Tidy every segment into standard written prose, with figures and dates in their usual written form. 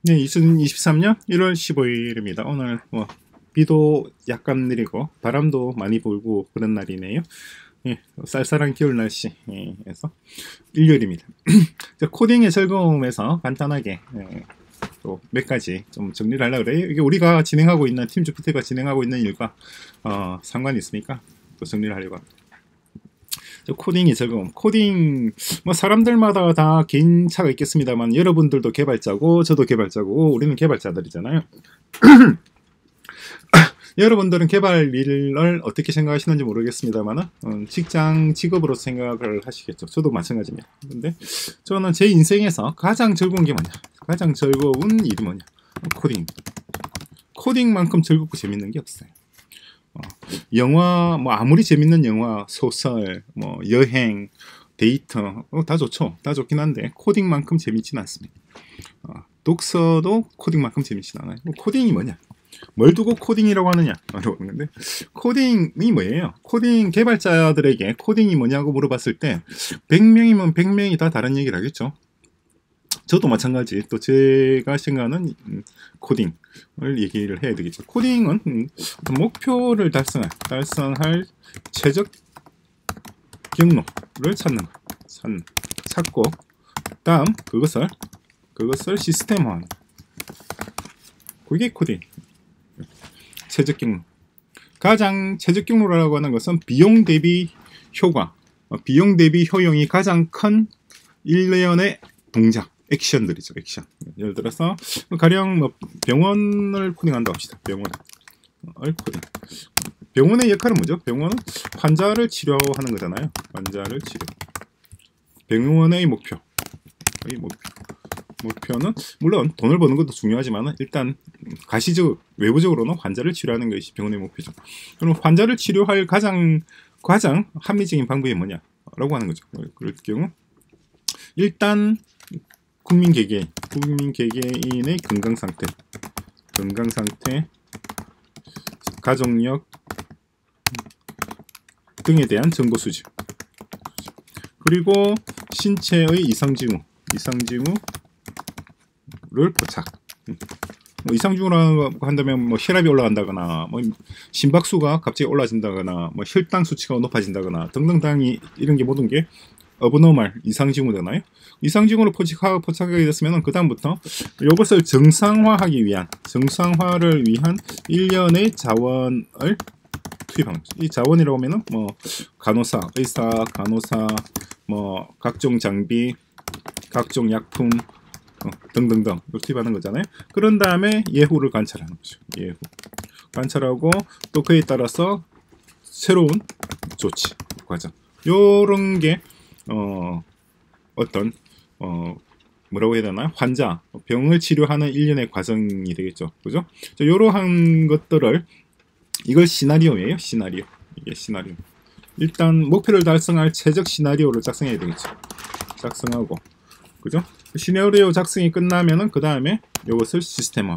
네, 2023년 1월 15일입니다. 오늘 비도 약간 내리고 바람도 많이 불고 그런 날이네요. 예, 쌀쌀한 겨울 날씨에서 일요일입니다. 코딩의 즐거움에서 간단하게 또 몇 가지 좀 정리를 하려고 그래요. 이게 우리가 진행하고 있는 팀 GPT가 진행하고 있는 일과 상관이 있으니까 또 정리를 하려고 합니다. 코딩이 즐거움. 코딩 뭐 사람들마다 다 개인차가 있겠습니다만 여러분들도 개발자고 저도 개발자고 우리는 개발자들이잖아요. 여러분들은 개발 일을 어떻게 생각하시는지 모르겠습니다만 직장 직업으로 생각을 하시겠죠. 저도 마찬가지입니다. 근데 저는 제 인생에서 가장 즐거운 게 뭐냐, 가장 즐거운 일이 뭐냐, 코딩. 코딩만큼 즐겁고 재밌는 게 없어요. 영화 뭐 아무리 재밌는 영화, 소설, 뭐 여행, 데이터 다 좋죠. 다 좋긴 한데 코딩만큼 재밌진 않습니다. 독서도 코딩만큼 재밌진 않아요. 코딩이 뭐냐? 뭘 두고 코딩이라고 하느냐? 라고 하는데 코딩이 뭐예요? 코딩 개발자들에게 코딩이 뭐냐고 물어봤을 때 100명이면 100명이 다 다른 얘기를 하겠죠. 저도 마찬가지. 또 제가 생각하는 코딩을 얘기를 해야 되겠죠. 코딩은 목표를 달성할 최적 경로를 찾고 다음 그것을 시스템화하는, 그게 코딩. 최적 경로. 가장 최적 경로라고 하는 것은 비용 대비 효과, 비용 대비 효용이 가장 큰 일련의 동작, 액션들이죠. 액션. 예를 들어서 가령 뭐 병원을 코딩한다고 합시다. 병원을 코딩. 병원의 역할은 뭐죠? 병원은 환자를 치료하는 거잖아요. 환자를 치료. 병원의 목표는 물론 돈을 버는 것도 중요하지만 일단 가시적 외부적으로는 환자를 치료하는 것이 병원의 목표죠. 그럼 환자를 치료할 가장 합리적인 방법이 뭐냐라고 하는 거죠. 그럴 경우 일단 국민 개개인의 건강 상태, 가족력 등에 대한 정보 수집, 그리고 신체의 이상 징후를 포착. 뭐 이상 징후라고 한다면 뭐 혈압이 올라간다거나, 뭐 심박수가 갑자기 올라진다거나, 뭐 혈당 수치가 높아진다거나 등등등이 이런 게 모든 게 어브노멀 이상 징후잖아요. 이상 징후를 포착하게 됐으면 그 다음부터 이것을 정상화를 위한 일련의 자원을 투입하는 거죠. 이 자원이라고 하면은 뭐 의사, 간호사, 뭐 각종 장비, 각종 약품 등등등 투입하는 거잖아요. 그런 다음에 예후를 관찰하는 거죠. 예후 관찰하고 또 그에 따라서 새로운 조치 과정, 요런 게 어떤 뭐라고 해야 되나, 환자 병을 치료하는 일련의 과정이 되겠죠. 그죠? 이러한 것들을, 이걸 시나리오예요. 이게 시나리오. 일단 목표를 달성할 최적 시나리오를 작성해야 되겠죠. 작성하고, 그죠? 시나리오 작성이 끝나면은 그 다음에 이것을 시스템화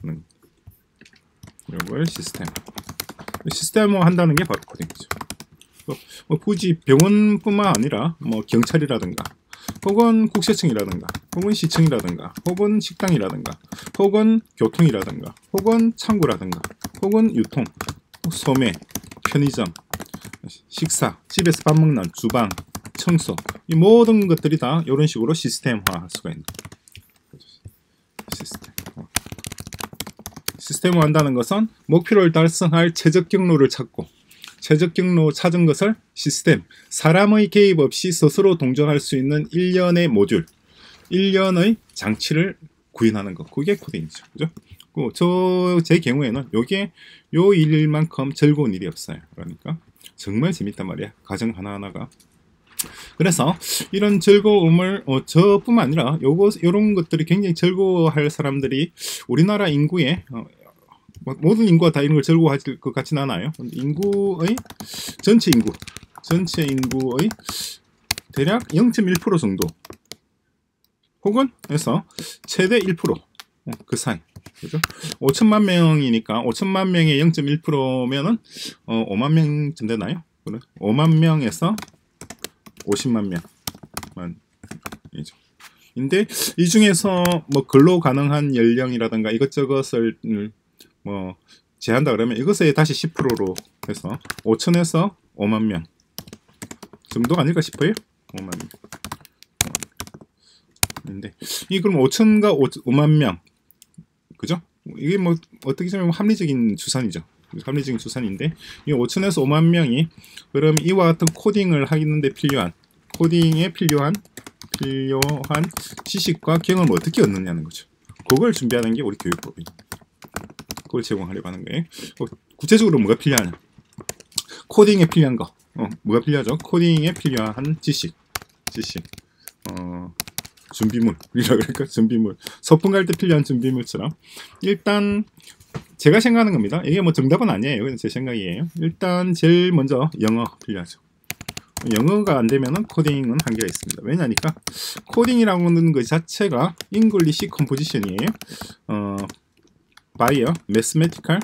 한다는 게 바로 코딩이죠. 뭐 굳이 병원뿐만 아니라 뭐 경찰이라든가, 혹은 국세청이라든가, 혹은 시청이라든가, 혹은 식당이라든가, 혹은 교통이라든가, 혹은 창구라든가, 혹은 유통, 소매, 편의점, 식사, 집에서 밥 먹는 주방, 청소, 이 모든 것들이 다 이런 식으로 시스템화할 수가 있는 거죠. 시스템화한다는 것은 목표를 달성할 최적 경로를 찾고, 최적 경로 찾은 것을 사람의 개입 없이 스스로 동작할 수 있는 일련의 모듈, 일련의 장치를 구현하는 것, 그게 코딩이죠. 그죠? 제 경우에는 요 일만큼 즐거운 일이 없어요. 그러니까 정말 재밌단 말이야, 과정 하나하나가. 그래서 이런 즐거움을 저뿐만 아니라 요런 것들이 굉장히 즐거워할 사람들이 우리나라 인구의 모든 인구가 다 이런 걸 즐거워할 것 같지는 않아요. 전체 인구의 대략 0.1% 정도, 혹은 해서 최대 1%, 그 사이. 그죠? 5천만 명이니까 5천만 명의 0.1%면은 5만 명쯤 되나요? 5만 명에서 50만 명만이죠. 인데 이 중에서 뭐 근로 가능한 연령이라든가 이것저것을 뭐 제한다 그러면 이것에 다시 10%로 해서 5천에서 5만 명 정도가 아닐까 싶어요. 5만 명. 근데 이 그럼 5천과 5만 명, 그죠? 이게 뭐 어떻게 보면 합리적인 추산이죠. 합리적인 추산인데 이 5천에서 5만 명이 그럼 이와 같은 코딩을 하는데 필요한 코딩에 필요한 지식과 경험을 어떻게 얻느냐는 거죠. 그걸 준비하는 게 우리 교육법이에요. 그걸 제공하려고 하는 거예요. 구체적으로 뭐가 필요하냐? 코딩에 필요한 거. 뭐가 필요하죠? 코딩에 필요한 지식. 준비물이라 그럴까? 준비물. 소풍 갈 때 필요한 준비물처럼. 일단 제가 생각하는 겁니다. 이게 뭐 정답은 아니에요. 그냥 제 생각이에요. 일단 제일 먼저 영어 필요하죠. 영어가 안 되면은 코딩은 한계가 있습니다. 왜냐니까 코딩이라고 하는 것 자체가 잉글리시 컴포지션이에요. 바이어, 매스메티컬,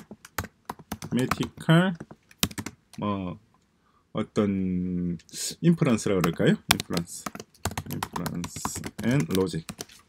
어떤 인프런스라고 그럴까요? 인프런스 앤 로직.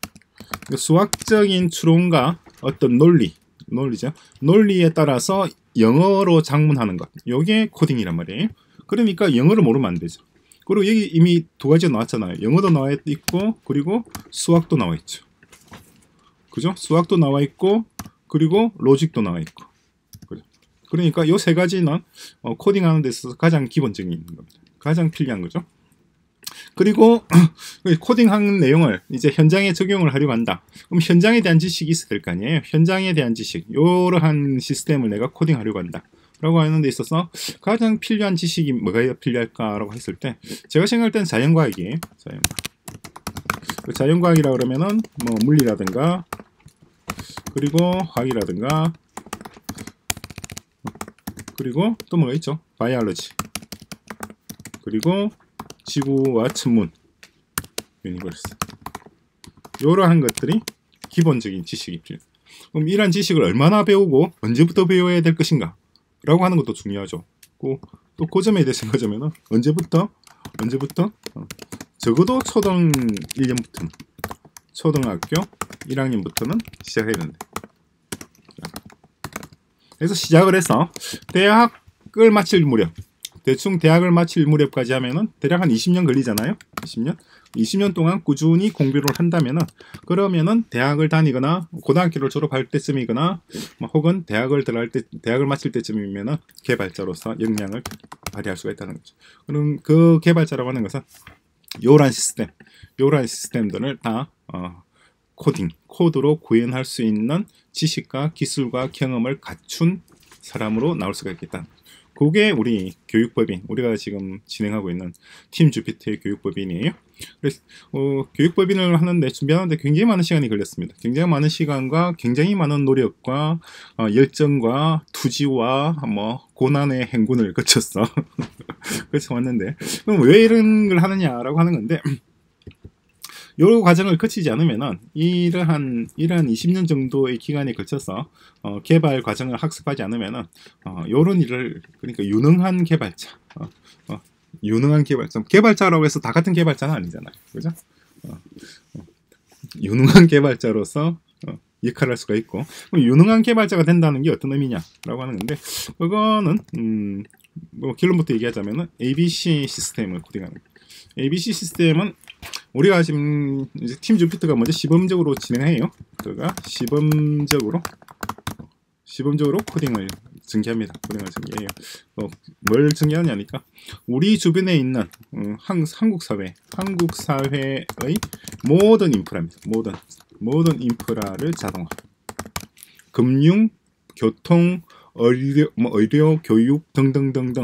수학적인 추론과 어떤 논리죠. 논리에 따라서 영어로 작문하는 것. 이게 코딩이란 말이에요. 그러니까 영어를 모르면 안 되죠. 그리고 여기 이미 두 가지가 나왔잖아요. 영어도 나와 있고 그리고 수학도 나와 있죠. 그죠? 수학도 나와 있고 그리고 로직도 나와 있고. 그죠? 그러니까 이 세 가지는 코딩하는 데 있어서 가장 기본적인 겁니다. 가장 필요한 거죠. 그리고 코딩한 내용을 이제 현장에 적용을 하려고 한다. 그럼 현장에 대한 지식이 있어야 될 거 아니에요. 현장에 대한 지식, 이러한 시스템을 내가 코딩하려고 한다 라고 하는 데 있어서 가장 필요한 지식이 뭐가 필요할까라고 했을 때 제가 생각할 때는 자연과학이에요. 자연과학이라고 그러면은 뭐 물리라든가 그리고 화학이라든가 그리고 또 뭐가 있죠? 바이올로지 그리고 지구와 천문, 유니버스. 이러한 것들이 기본적인 지식이 필요해요. 그럼 이러한 지식을 얼마나 배우고 언제부터 배워야 될 것인가 라고 하는 것도 중요하죠. 또 그 점에 대해서 생각하자면 언제부터 적어도 초등 1년부터는 초등학교 1학년부터는 시작해야 된다. 그래서 시작을 해서 대학을 마칠 무렵 대충 대학을 마칠 무렵까지 하면은 대략 한 20년 걸리잖아요. 20년 동안 꾸준히 공부를 한다면은 그러면은 대학을 다니거나 고등학교를 졸업할 때쯤이거나 혹은 대학을 마칠 때쯤이면은 개발자로서 역량을 발휘할 수가 있다는 거죠. 그럼 그 개발자라고 하는 것은 요런 시스템들을 다 코드로 구현할 수 있는 지식과 기술과 경험을 갖춘 사람으로 나올 수가 있겠다. 그게 우리 교육법인, 우리가 지금 진행하고 있는 팀 주피터의 교육법인이에요. 그래서 교육법인을 하는데 준비하는데 굉장히 많은 시간이 걸렸습니다. 굉장히 많은 시간과 굉장히 많은 노력과 열정과 투지와 고난의 행군을 거쳤어. 그래서 왔는데 그럼 왜 이런 걸 하느냐라고 하는 건데 요 과정을 거치지 않으면은 이러한 20년 정도의 기간에 걸쳐서 개발 과정을 학습하지 않으면은 요런 일을 그러니까 유능한 개발자라고 해서 다 같은 개발자는 아니잖아요. 그죠? 유능한 개발자로서 역할을 할 수가 있고 그럼 유능한 개발자가 된다는 게 어떤 의미냐라고 하는 건데 그거는 결론부터 얘기하자면은 ABC 시스템을 코딩하는 거예요. ABC 시스템은 우리가 지금 이제 팀 주피터가 먼저 시범적으로 진행해요. 그가 시범적으로 코딩을 전개합니다. 코딩을 전개해요. 뭘 전개하냐니까 우리 주변에 있는 한국 사회의 모든 인프라입니다. 모든 인프라를 자동화. 금융, 교통, 의료, 교육 등등등등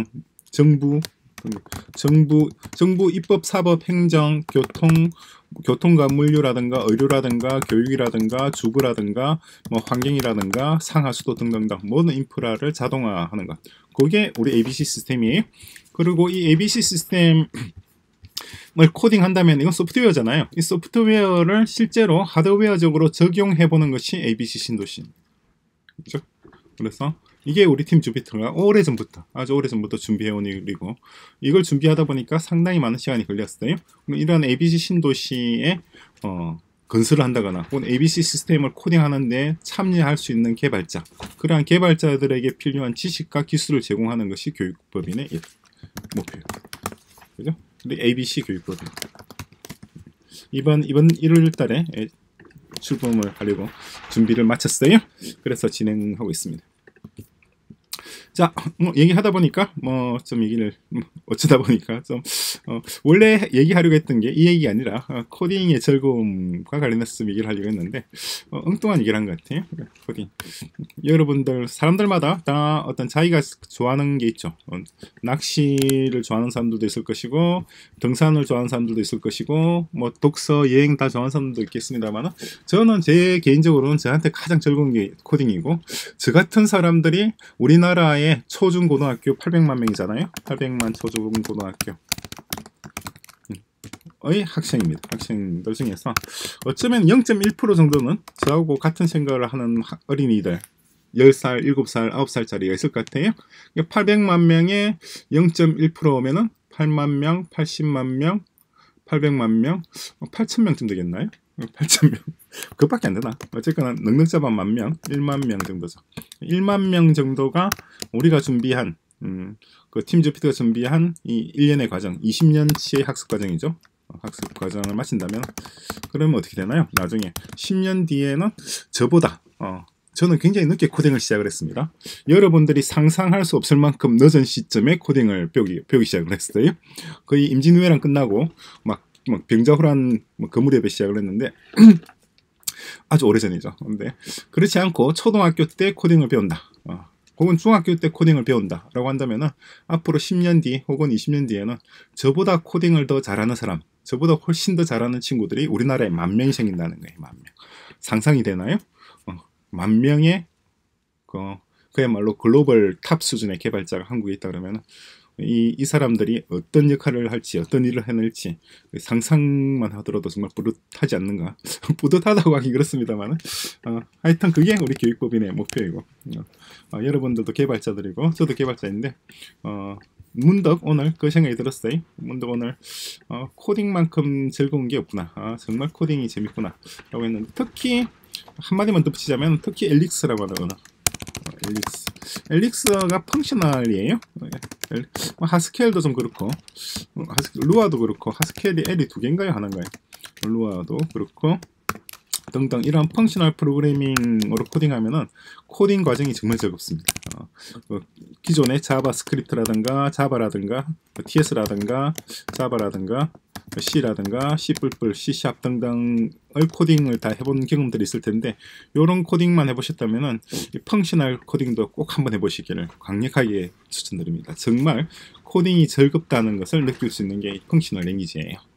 정부, 입법, 사법, 행정, 교통과 물류라든가 의료라든가 교육이라든가 주거라든가 환경이라든가 상하수도 등등등 모든 인프라를 자동화하는 것. 그게 우리 ABC 시스템이에요. 그리고 이 ABC 시스템을 코딩한다면 이건 소프트웨어잖아요. 이 소프트웨어를 실제로 하드웨어적으로 적용해보는 것이 ABC 신도시. 그렇죠? 그래서 이게 우리 팀 주피터가 아주 오래전부터 준비해온 일이고 이걸 준비하다 보니까 상당히 많은 시간이 걸렸어요. 이런 ABC 신도시의 건설을 한다거나 혹은 ABC 시스템을 코딩하는데 참여할 수 있는 개발자, 그러한 개발자들에게 필요한 지식과 기술을 제공하는 것이 교육법인의 목표예요. 그죠? 우리 ABC 교육법인. 이번 1월 달에 출범을 하려고 준비를 마쳤어요. 그래서 진행하고 있습니다. 자, 얘기하다 보니까 좀 얘기를 어쩌다 보니까 좀 원래 얘기하려고 했던 게 이 얘기가 아니라 코딩의 즐거움과 관련해서 좀 얘기를 하려고 했는데 엉뚱한 얘기를 한 것 같아요. 코딩. 여러분들 사람들마다 다 어떤 자기가 좋아하는 게 있죠. 낚시를 좋아하는 사람들도 있을 것이고 등산을 좋아하는 사람들도 있을 것이고 뭐 독서, 여행 다 좋아하는 사람들도 있겠습니다만 저는 제 개인적으로는 저한테 가장 즐거운 게 코딩이고, 저 같은 사람들이 우리나라의 초중고등학교 800만 명이잖아요. 800만 초중고등학교 의 학생입니다. 학생들 중에서 어쩌면 0.1% 정도는 저하고 같은 생각을 하는 어린이들, 10살, 7살, 9살짜리가 있을 것 같아요. 800만 명에 0.1%면은 8만 명, 80만 명, 800만 명, 8,000명쯤 되겠나요? 8,000명. 그것밖에 안 되나? 어쨌거나 넉넉 잡아 10,000명, 1만 명 정도죠. 1만 명 정도가 우리가 준비한 그 팀 주피터가 준비한 이 1년의 과정, 20년치의 학습 과정이죠. 학습 과정을 마친다면 그러면 어떻게 되나요? 나중에 10년 뒤에는 저보다 저는 굉장히 늦게 코딩을 시작을 했습니다. 여러분들이 상상할 수 없을 만큼 늦은 시점에 코딩을 배우기 시작을 했어요. 거의 임진왜란 끝나고 막 병자호란 거무렵에 시작을 했는데 아주 오래전이죠. 근데 그렇지 않고 초등학교 때 코딩을 배운다, 혹은 중학교 때 코딩을 배운다 라고 한다면 앞으로 10년 뒤 혹은 20년 뒤에는 저보다 코딩을 더 잘하는 사람, 저보다 훨씬 더 잘하는 친구들이 우리나라에 10,000명이 생긴다는 거예요. 10,000명. 상상이 되나요? 10,000명의 그야말로 글로벌 탑 수준의 개발자가 한국에 있다 그러면 이 사람들이 어떤 역할을 할지, 어떤 일을 해낼지 상상만 하더라도 정말 뿌듯하지 않는가? 뿌듯하다고 하긴 그렇습니다만 하여튼 그게 우리 교육법인의 목표이고, 여러분들도 개발자들이고 저도 개발자인데 문득 오늘 그 생각이 들었어요. 문득 오늘 코딩만큼 즐거운 게 없구나, 정말 코딩이 재밌구나 라고 했는데, 특히 한마디만 덧붙이자면 특히 엘릭스라고 하는 언어, 엘릭스가 펑셔널이에요. 하스켈도 좀 그렇고 루아도 그렇고, 하스켈이 L이 2개인가요? 하나인가요? 루아도 그렇고 등등 이런 펑셔널 프로그래밍으로 코딩하면은 코딩 과정이 정말 즐겁습니다. 기존의 자바스크립트라든가 자바라든가 TS라든가 자바라든가 C라든가 C++, C# 등등의 코딩을 다 해본 경험들이 있을 텐데, 이런 코딩만 해보셨다면은 이 펑셔널 코딩도 꼭 한번 해보시기를 강력하게 추천드립니다. 정말 코딩이 즐겁다는 것을 느낄 수 있는 게 펑셔널 랭귀지예요.